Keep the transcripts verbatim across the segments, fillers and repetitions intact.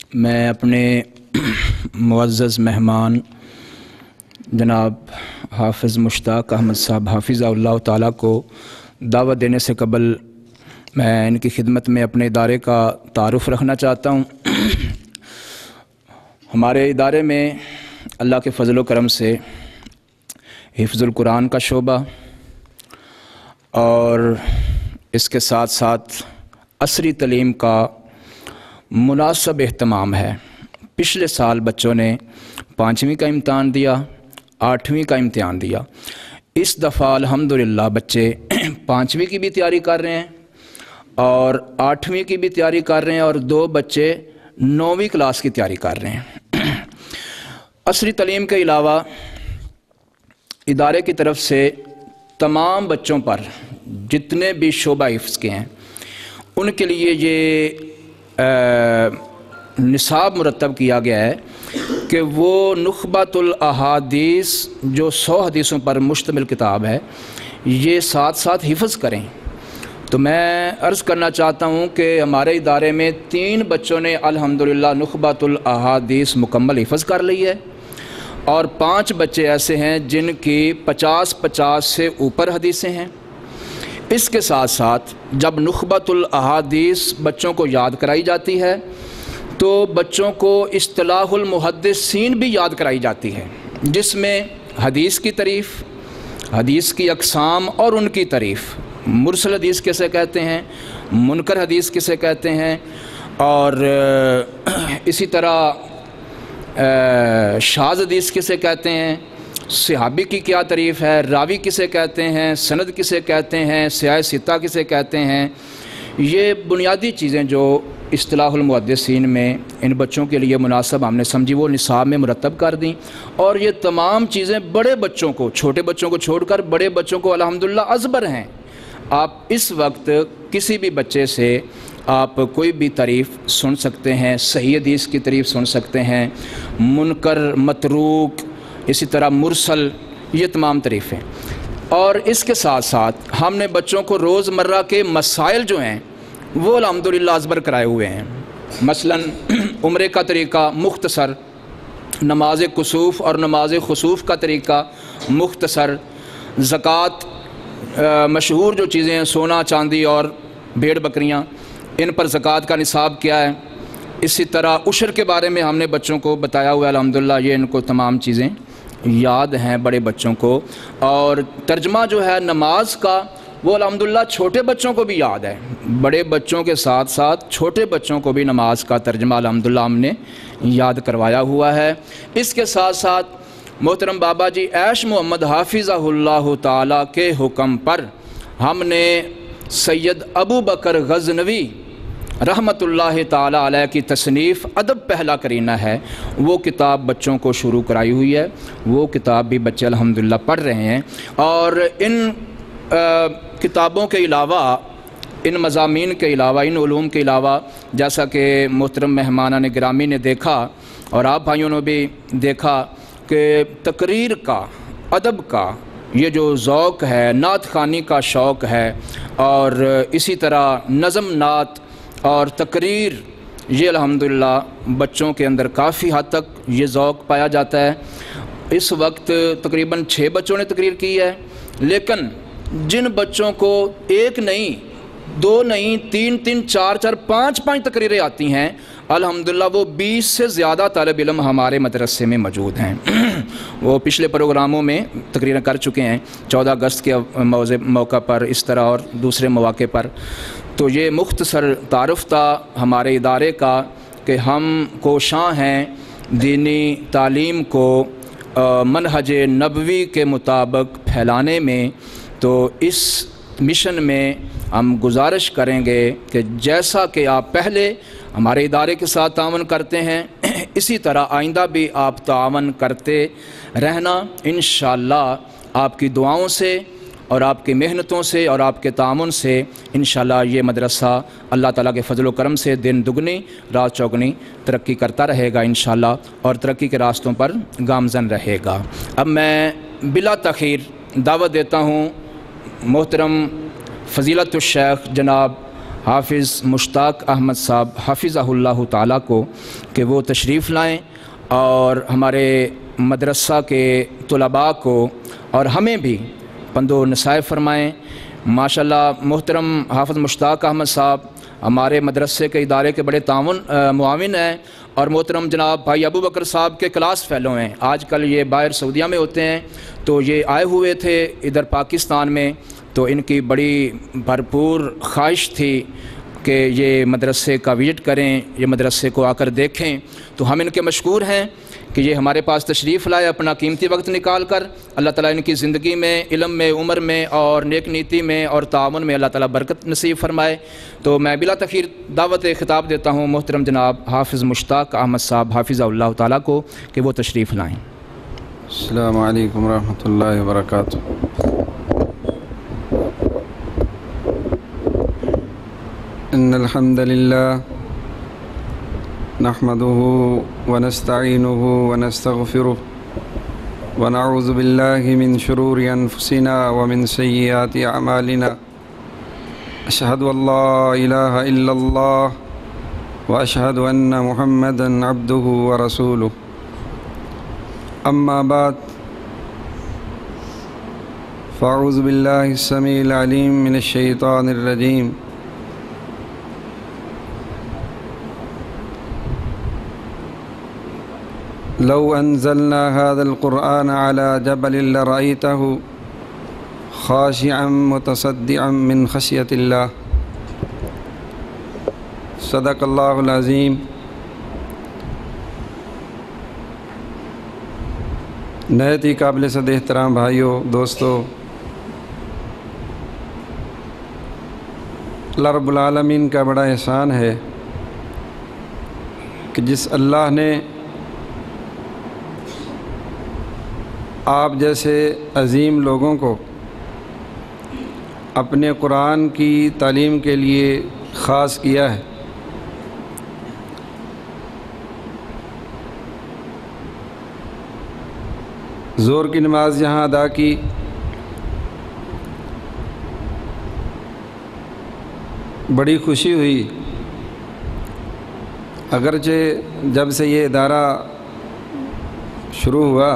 میں اپنے معزز مہمان جناب حافظ مشتاق احمد صاحب حافظہ اللہ تعالیٰ کو دعوت دینے سے قبل میں ان کی خدمت میں اپنے ادارے کا تعارف رکھنا چاہتا ہوں۔ ہمارے ادارے میں اللہ کے فضل و کرم سے حفظ القرآن کا شعبہ اور اس کے ساتھ ساتھ عصری تعلیم کا مناسب اہتمام ہے۔ پچھلے سال بچوں نے پانچویں کا امتحان دیا، آٹھویں کا امتحان دیا۔ اس دفعہ الحمدللہ بچے پانچویں کی بھی تیاری کر رہے ہیں اور آٹھویں کی بھی تیاری کر رہے ہیں اور دو بچے نویں کلاس کی تیاری کر رہے ہیں۔ عصری تعلیم کے علاوہ ادارے کی طرف سے تمام بچوں پر جتنے بھی شعبہ حفظ کے ہیں ان کے لیے یہ نصاب مرتب کیا گیا ہے کہ وہ نخبۃ الاحادیث جو سو حدیثوں پر مشتمل کتاب ہے یہ ساتھ ساتھ حفظ کریں۔ تو میں عرض کرنا چاہتا ہوں کہ ہمارے ادارے میں تین بچوں نے الحمدللہ نخبۃ الاحادیث مکمل حفظ کر لی ہے اور پانچ بچے ایسے ہیں جن کی پچاس پچاس سے اوپر حدیثیں ہیں۔ اس کے ساتھ ساتھ جب نخبۃ الاحادیث بچوں کو یاد کرائی جاتی ہے تو بچوں کو اصطلاح المحدثین بھی یاد کرائی جاتی ہے، جس میں حدیث کی تعریف، حدیث کی اقسام اور ان کی تعریف، مرسل حدیث کسے کہتے ہیں، منکر حدیث کسے کہتے ہیں، اور اسی طرح شاذ حدیث کسے کہتے ہیں، صحابی کی کیا تعریف ہے، راوی کسے کہتے ہیں، سند کسے کہتے ہیں، سیاہ ستہ کسے کہتے ہیں۔ یہ بنیادی چیزیں جو اصطلاح المحدثین میں ان بچوں کے لیے مناسب ہم نے سمجھی وہ نصاب میں مرتب کر دیں، اور یہ تمام چیزیں بڑے بچوں کو، چھوٹے بچوں کو چھوڑ کر بڑے بچوں کو الحمدللہ ازبر ہیں۔ آپ اس وقت کسی بھی بچے سے آپ کوئی بھی تعریف سن سکتے ہیں، صحیح حدیث کی تعریف سن سکتے ہیں، منکر، متروک، اسی طرح مرسل، یہ تمام تعریفیں۔ اور اس کے ساتھ ساتھ ہم نے بچوں کو روز مرہ کے مسائل جو ہیں وہ الحمدللہ ازبر کرائے ہوئے ہیں۔ مثلاً عمرے کا طریقہ مختصر، نماز کسوف اور نماز خسوف کا طریقہ مختصر، زکوٰۃ، مشہور جو چیزیں ہیں سونا چاندی اور بھیڑ بکریاں، ان پر زکوٰۃ کا نصاب کیا ہے۔ اسی طرح عشر کے بارے میں ہم نے بچوں کو بتایا ہوا ہے الحمدللہ، یہ ان کو تمام چیزیں یاد ہیں بڑے بچوں کو۔ اور ترجمہ جو ہے نماز کا وہ الحمدللہ چھوٹے بچوں کو بھی یاد ہے، بڑے بچوں کے ساتھ ساتھ چھوٹے بچوں کو بھی نماز کا ترجمہ الحمدللہ ہم نے یاد کروایا ہوا ہے۔ اس کے ساتھ ساتھ محترم بابا جی عیش محمد حافظہ اللہ تعالیٰ کے حکم پر ہم نے سید ابو بکر غزنوی رحمۃ اللہ تعالیٰ علیہ کی تصنیف ادب پہلا کرینہ ہے، وہ کتاب بچوں کو شروع کرائی ہوئی ہے، وہ کتاب بھی بچے الحمدللہ پڑھ رہے ہیں۔ اور ان کتابوں کے علاوہ، ان مضامین کے علاوہ، ان علوم کے علاوہ، جیسا کہ محترم مہمانان گرامی نے دیکھا اور آپ بھائیوں نے بھی دیکھا کہ تقریر کا، ادب کا یہ جو ذوق ہے، نعت خوانی کا شوق ہے، اور اسی طرح نظم نعت اور تقریر، یہ الحمدللہ بچوں کے اندر کافی حد تک یہ ذوق پایا جاتا ہے۔ اس وقت تقریباً چھ بچوں نے تقریر کی ہے، لیکن جن بچوں کو ایک نہیں، دو نہیں، تین تین، چار چار، پانچ پانچ تقریریں آتی ہیں الحمدللہ، وہ بیس سے زیادہ طالب علم ہمارے مدرسے میں موجود ہیں۔ وہ پچھلے پروگراموں میں تقریریں کر چکے ہیں، چودہ اگست کے موقع پر، اس طرح اور دوسرے مواقع پر۔ تو یہ مختصر تعارف تھا ہمارے ادارے کا کہ ہم کوشاں ہیں دینی تعلیم کو منہج نبوی کے مطابق پھیلانے میں۔ تو اس مشن میں ہم گزارش کریں گے کہ جیسا کہ آپ پہلے ہمارے ادارے کے ساتھ تعاون کرتے ہیں اسی طرح آئندہ بھی آپ تعاون کرتے رہنا۔ انشاءاللہ آپ کی دعاؤں سے اور آپ کی محنتوں سے اور آپ کے تعاون سے انشاءاللہ یہ مدرسہ اللہ تعالیٰ کے فضل و کرم سے دن دگنی رات چوگنی ترقی کرتا رہے گا انشاءاللہ، اور ترقی کے راستوں پر گامزن رہے گا۔ اب میں بلا تاخیر دعوت دیتا ہوں محترم فضیلت الشیخ جناب حافظ مشتاق احمد صاحب حافظہ اللہ تعالیٰ کو کہ وہ تشریف لائیں اور ہمارے مدرسہ کے طلباء کو اور ہمیں بھی پند و نصیحت فرمائیں۔ ماشاءاللہ محترم حافظ مشتاق احمد صاحب ہمارے مدرسے کے ادارے کے بڑے تعاون معاون ہیں، اور محترم جناب بھائی ابو بکر صاحب کے کلاس فیلو ہیں۔ آج کل یہ باہر سعودیہ میں ہوتے ہیں، تو یہ آئے ہوئے تھے ادھر پاکستان میں، تو ان کی بڑی بھرپور خواہش تھی کہ یہ مدرسے کا وزٹ کریں، یہ مدرسے کو آ کر دیکھیں، تو ہم ان کے مشکور ہیں کہ یہ ہمارے پاس تشریف لائے اپنا قیمتی وقت نکال کر۔ اللہ تعالیٰ ان کی زندگی میں، علم میں، عمر میں اور نیک نیتی میں اور تعاون میں اللہ تعالیٰ برکت نصیب فرمائے۔ تو میں بلا تاخیر دعوت خطاب دیتا ہوں محترم جناب حافظ مشتاق احمد صاحب حافظہ اللہ تعالیٰ کو کہ وہ تشریف لائیں۔ السلام علیکم ورحمۃ اللہ وبرکاتہ۔ ان الحمد للہ نحمده ونستعینه ونستغفره ونعوذ باللہ من شرور انفسنا ومن سیئات اعمالنا، اشہد ان لا الہ الا اللہ واشہد ان محمدا عبدہ ورسولہ، اما بعد فاعوذ باللہ السمیع العلیم من الشیطان الرجیم، لو انزلنا هذا القرآن على جبل لرأيته خاشعا متصدعا من خشية الله، صدق اللہ العظیم۔ نہایت ہی قابل صد احترام بھائیوں، دوستو، اللہ رب العالمین کا بڑا احسان ہے کہ جس اللہ نے آپ جیسے عظیم لوگوں کو اپنے قرآن کی تعلیم کے لیے خاص کیا ہے، ظہر کی نماز یہاں ادا کی، بڑی خوشی ہوئی، اگرچہ جب سے یہ ادارہ شروع ہوا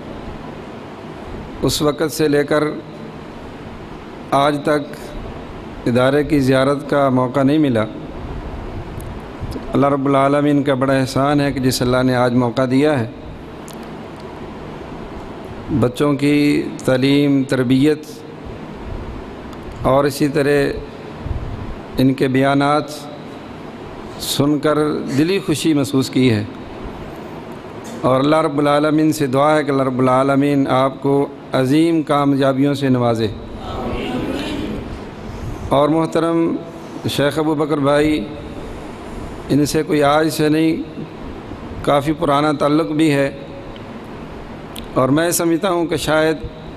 اس وقت سے لے کر آج تک ادارے کی زیارت کا موقع نہیں ملا۔ اللہ رب العالمین کا بڑا احسان ہے کہ جس اللہ نے آج موقع دیا ہے، بچوں کی تعلیم، تربیت اور اسی طرح ان کے بیانات سن کر دلی خوشی محسوس کی ہے، اور اللہ رب العالمین سے دعا ہے کہ اللہ رب العالمین آپ کو عظیم کامیابیوں سے نوازے۔ اور محترم شیخ ابو بکر بھائی، ان سے کوئی آج سے نہیں، کافی پرانا تعلق بھی ہے، اور میں سمجھتا ہوں کہ شاید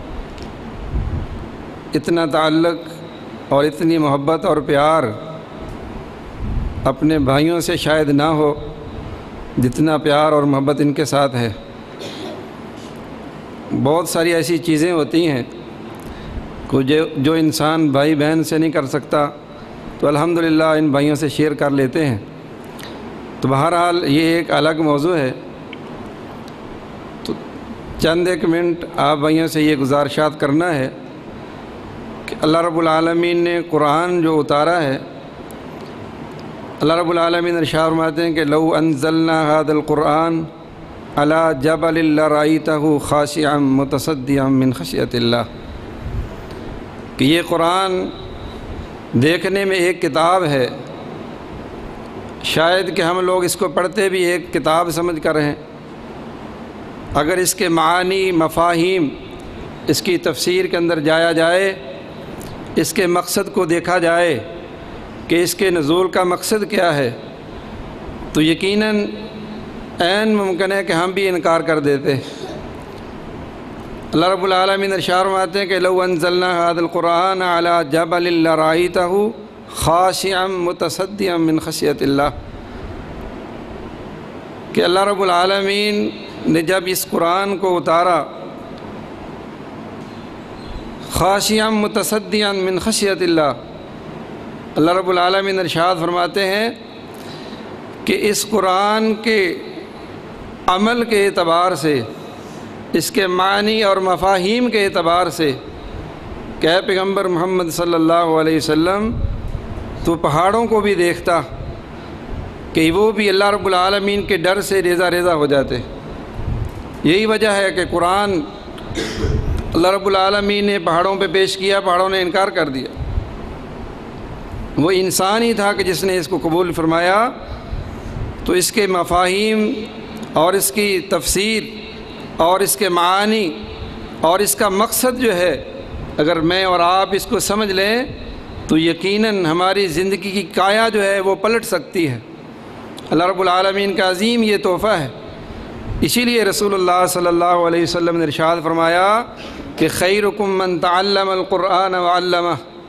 اتنا تعلق اور اتنی محبت اور پیار اپنے بھائیوں سے شاید نہ ہو جتنا پیار اور محبت ان کے ساتھ ہے۔ بہت ساری ایسی چیزیں ہوتی ہیں جو جو انسان بھائی بہن سے نہیں کر سکتا، تو الحمدللہ ان بھائیوں سے شیئر کر لیتے ہیں۔ تو بہرحال یہ ایک الگ موضوع ہے، تو چند ایک منٹ آپ بھائیوں سے یہ گزارشات کرنا ہے کہ اللہ رب العالمین نے قرآن جو اتارا ہے، اللہ رب العالمین ارشاد فرماتے ہیں کہ لو انزلنا هذا القرآن على جبل لرأيته خاشعا متصدعا من خشية اللہ، کہ یہ قرآن دیکھنے میں ایک کتاب ہے، شاید کہ ہم لوگ اس کو پڑھتے بھی ایک کتاب سمجھ کر ہیں، اگر اس کے معانی، مفاہیم، اس کی تفسیر کے اندر جایا جائے، اس کے مقصد کو دیکھا جائے کہ اس کے نزول کا مقصد کیا ہے، تو یقیناً عین ممکن ہے کہ ہم بھی انکار کر دیتے۔ اللہ رب العالمین ارشاد فرماتے ہیں کہ لو انزلنا هذا القرآن على جبل لرأيته خاشعا متصدعا من خشية اللہ، کہ اللہ رب العالمین نے جب اس قرآن کو اتارا، خاشعا متصدعا من خشیۃ اللہ، اللہ رب العالمین ارشاد فرماتے ہیں کہ اس قرآن کے عمل کے اعتبار سے، اس کے معنی اور مفاہیم کے اعتبار سے کہ اے پیغمبر محمد صلی اللہ علیہ وسلم تو پہاڑوں کو بھی دیکھتا کہ وہ بھی اللہ رب العالمین کے ڈر سے ریزہ ریزہ ہو جاتے۔ یہی وجہ ہے کہ قرآن اللہ رب العالمین نے پہاڑوں پہ پیش کیا، پہاڑوں نے انکار کر دیا۔ وہ انسان ہی تھا کہ جس نے اس کو قبول فرمایا، تو اس کے مفاہیم اور اس کی تفسیر اور اس کے معانی اور اس کا مقصد جو ہے، اگر میں اور آپ اس کو سمجھ لیں تو یقیناً ہماری زندگی کی کایا جو ہے وہ پلٹ سکتی ہے۔ اللہ رب العالمین کا عظیم یہ تحفہ ہے۔ اسی لیے رسول اللہ صلی اللہ علیہ وسلم نے ارشاد فرمایا کہ خیرکم من تعلم القرآن وعلمہ،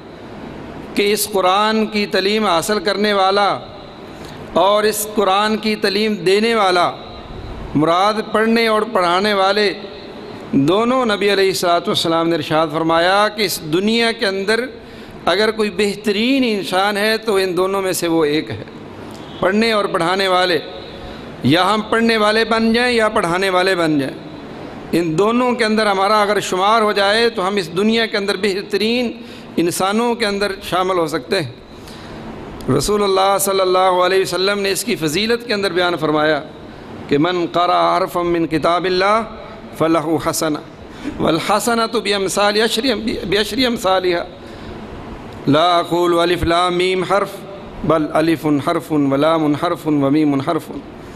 کہ اس قرآن کی تعلیم حاصل کرنے والا اور اس قرآن کی تعلیم دینے والا، مراد پڑھنے اور پڑھانے والے دونوں، نبی علیہ الصلوۃ والسلام نے ارشاد فرمایا کہ اس دنیا کے اندر اگر کوئی بہترین انسان ہے تو ان دونوں میں سے وہ ایک ہے، پڑھنے اور پڑھانے والے۔ یا ہم پڑھنے والے بن جائیں یا پڑھانے والے بن جائیں، ان دونوں کے اندر ہمارا اگر شمار ہو جائے تو ہم اس دنیا کے اندر بہترین انسانوں کے اندر شامل ہو سکتے ہیں۔ رسول اللہ صلی اللہ علیہ وسلم نے اس کی فضیلت کے اندر بیان فرمایا کہ من قرأ حرفا من کتاب اللہ فلہ حسنہ والحسنۃ بامثال عشر بعشر امثالها لا اقول الف لام میم حرف بل الف حرف ولام حرف ومیم حرف۔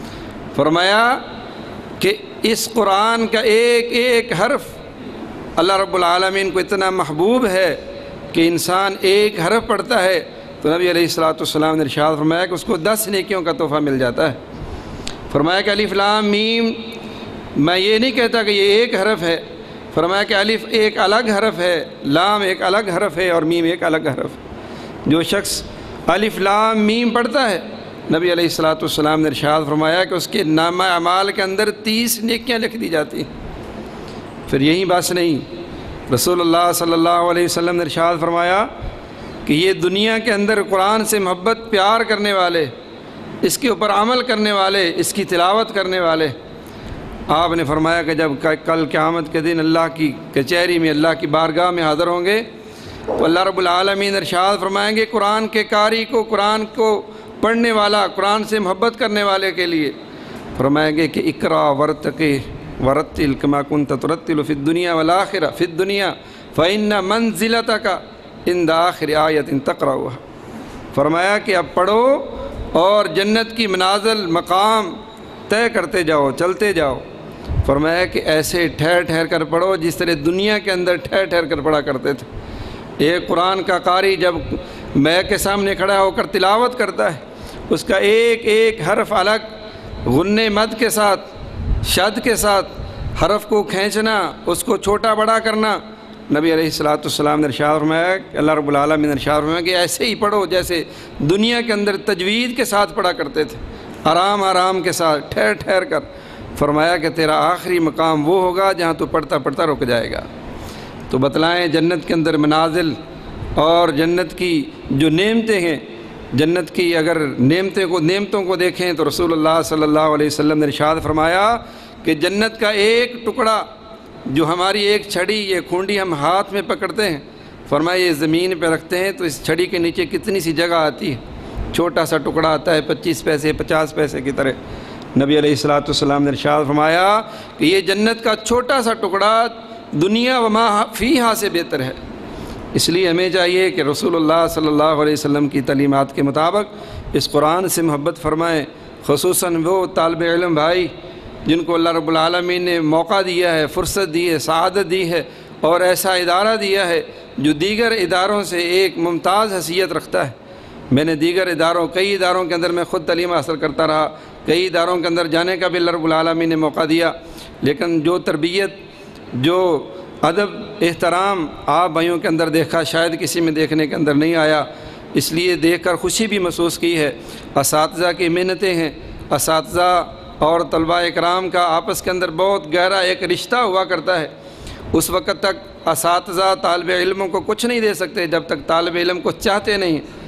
فرمایا کہ اس قرآن کا ایک ایک حرف اللہ رب العالمین کو اتنا محبوب ہے کہ انسان ایک حرف پڑھتا ہے تو نبی علیہ الصلوۃ والسلام نے ارشاد فرمایا کہ اس کو دس نیکیوں کا تحفہ مل جاتا ہے۔ فرمایا کہ الف لام میم، میں یہ نہیں کہتا کہ یہ ایک حرف ہے، فرمایا کہ الف ایک الگ حرف ہے، لام ایک الگ حرف ہے اور میم ایک الگ حرف۔ جو شخص الف لام میم پڑھتا ہے، نبی علیہ الصلوۃ والسلام نے ارشاد فرمایا کہ اس کے نامہ اعمال کے اندر تیس نیکیاں لکھ دی جاتی ہیں۔ پھر یہی بس نہیں، رسول اللہ صلی اللہ علیہ وسلم نے ارشاد فرمایا کہ یہ دنیا کے اندر قرآن سے محبت پیار کرنے والے، اس کے اوپر عمل کرنے والے، اس کی تلاوت کرنے والے، آپ نے فرمایا کہ جب کل قیامت کے دن اللہ کی کچہری میں، اللہ کی بارگاہ میں حاضر ہوں گے تو اللہ رب العالمین ارشاد فرمائیں گے قرآن کے قاری کو، قرآن کو پڑھنے والا، قرآن سے محبت کرنے والے کے لیے فرمائیں گے کہ اقرا ورتقی ورتل کما کنت ترتل فی الدنیا والآخرہ فی الدنیا فإن منزلتک عند آخر آیۃ تقرأها۔ فرمایا کہ اب پڑھو اور جنت کی منازل مقام طے کرتے جاؤ، چلتے جاؤ۔ فرمایا کہ ایسے ٹھہر ٹھہر کر پڑھو جس طرح دنیا کے اندر ٹھہر ٹھہر کر پڑھا کرتے تھے۔ ایک قرآن کا قاری جب میں کے سامنے کھڑا ہو کر تلاوت کرتا ہے، اس کا ایک ایک حرف الگ غنّ مد کے ساتھ، شد کے ساتھ حرف کو کھینچنا، اس کو چھوٹا بڑا کرنا، نبی علیہ الصلوۃ والسلام نے ارشاد فرمایا کہ اللہ رب العالمین نے ارشاد فرمایا کہ ایسے ہی پڑھو جیسے دنیا کے اندر تجوید کے ساتھ پڑھا کرتے تھے، آرام آرام کے ساتھ، ٹھہر ٹھہر کر۔ فرمایا کہ تیرا آخری مقام وہ ہوگا جہاں تو پڑھتا پڑھتا رک جائے گا۔ تو بتلائیں جنت کے اندر منازل اور جنت کی جو نعمتیں ہیں، جنت کی اگر نعمتیں کو نعمتوں کو دیکھیں تو رسول اللہ صلی اللہ علیہ وسلم نے ارشاد فرمایا کہ جنت کا ایک ٹکڑا جو ہماری ایک چھڑی، یہ کھونڈی ہم ہاتھ میں پکڑتے ہیں، فرمایا یہ زمین پہ رکھتے ہیں تو اس چھڑی کے نیچے کتنی سی جگہ آتی ہے، چھوٹا سا ٹکڑا آتا ہے، پچیس پیسے پچاس پیسے کی طرح۔ نبی علیہ الصلوۃ والسلام نے ارشاد فرمایا کہ یہ جنت کا چھوٹا سا ٹکڑا دنیا وما فیہا سے بہتر ہے۔ اس لیے ہمیں چاہیے کہ رسول اللہ صلی اللہ علیہ وسلم کی تعلیمات کے مطابق اس قرآن سے محبت فرمائیں، خصوصاً وہ طالب علم بھائی جن کو اللہ رب العالمین نے موقع دیا ہے، فرصت دی ہے، سعادت دی ہے اور ایسا ادارہ دیا ہے جو دیگر اداروں سے ایک ممتاز حیثیت رکھتا ہے۔ میں نے دیگر اداروں کئی اداروں کے اندر میں خود تعلیم حاصل کرتا رہا، کئی اداروں کے اندر جانے کا بھی اللہ رب العالمین نے موقع دیا، لیکن جو تربیت، جو ادب، احترام آپ بھائیوں کے اندر دیکھا شاید کسی میں دیکھنے کے اندر نہیں آیا۔ اس لیے دیکھ کر خوشی بھی محسوس کی ہے۔ اساتذہ کی محنتیں ہیں، اساتذہ اور طلباء اکرام کا آپس کے اندر بہت گہرا ایک رشتہ ہوا کرتا ہے۔ اس وقت تک اساتذہ طالب علموں کو کچھ نہیں دے سکتے جب تک طالب علم کو چاہتے نہیں۔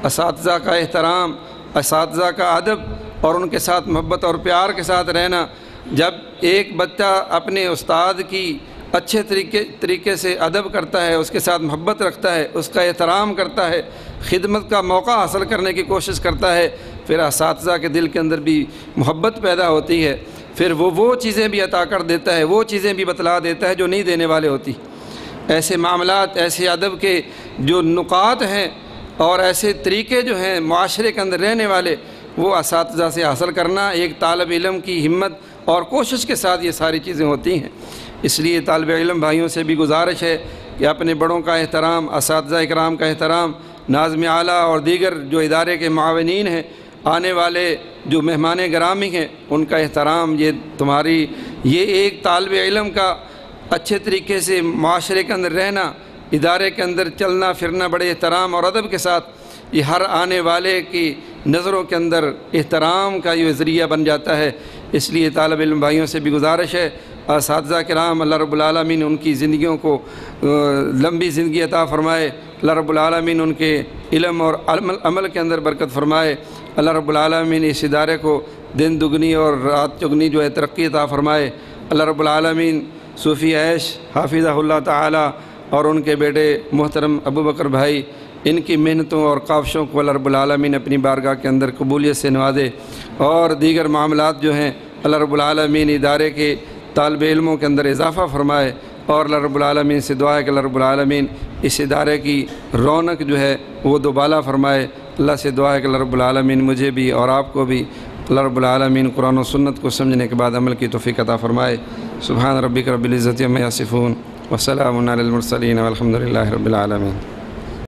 اساتذہ کا احترام، اساتذہ کا ادب اور ان کے ساتھ محبت اور پیار کے ساتھ رہنا۔ جب ایک بچہ اپنے استاد کی اچھے طریقے طریقے سے ادب کرتا ہے، اس کے ساتھ محبت رکھتا ہے، اس کا احترام کرتا ہے، خدمت کا موقع حاصل کرنے کی کوشش کرتا ہے، پھر اساتذہ کے دل کے اندر بھی محبت پیدا ہوتی ہے، پھر وہ وہ چیزیں بھی عطا کر دیتا ہے، وہ چیزیں بھی بتلا دیتا ہے جو نہیں دینے والے ہوتی۔ ایسے معاملات، ایسے ادب کے جو نکات ہیں اور ایسے طریقے جو ہیں معاشرے کے اندر رہنے والے، وہ اساتذہ سے حاصل کرنا ایک طالب علم کی ہمت اور کوشش کے ساتھ یہ ساری چیزیں ہوتی ہیں۔ اس لیے طالب علم بھائیوں سے بھی گزارش ہے کہ اپنے بڑوں کا احترام، اساتذہ اکرام کا احترام، ناظم اعلیٰ اور دیگر جو ادارے کے معاونین ہیں، آنے والے جو مہمان گرامی ہیں، ان کا احترام، یہ تمہاری یہ ایک طالب علم کا اچھے طریقے سے معاشرے کے اندر رہنا، ادارے کے اندر چلنا پھرنا بڑے احترام اور ادب کے ساتھ، یہ ہر آنے والے کی نظروں کے اندر احترام کا یہ ذریعہ بن جاتا ہے۔ اس لیے طالب علم بھائیوں سے بھی گزارش ہے، اساتذہ کرام اللہ رب العالمین ان کی زندگیوں کو لمبی زندگی عطا فرمائے، اللہ رب العالمین ان کے علم اور عمل عمل کے اندر برکت فرمائے، اللہ رب العالمین اس ادارے کو دن دگنی اور رات چگنی جو ہے ترقی عطا فرمائے، اللہ رب العالمین صوفی عیش حافظہ اللہ تعالی اور ان کے بیٹے محترم ابو بکر بھائی، ان کی محنتوں اور کاوشوں کو اللہ رب العالمین اپنی بارگاہ کے اندر قبولیت سے نوازے، اور دیگر معاملات جو ہیں اللہ رب العالمین ادارے کے طالب علموں کے اندر اضافہ فرمائے، اور اللہ رب العالمین سے دعا ہے کہ اللہ رب العالمین اس ادارے کی رونق جو ہے وہ دوبالا فرمائے۔ اللہ سے دعا ہے کہ اللہ رب العالمین مجھے بھی اور آپ کو بھی اللہ رب العالمین قرآن و سنت کو سمجھنے کے بعد عمل کی توفیق عطا فرمائے۔ سبحان ربک رب العزت عما یصفون وسلام علی المرسلین والحمد للہ رب العالمین۔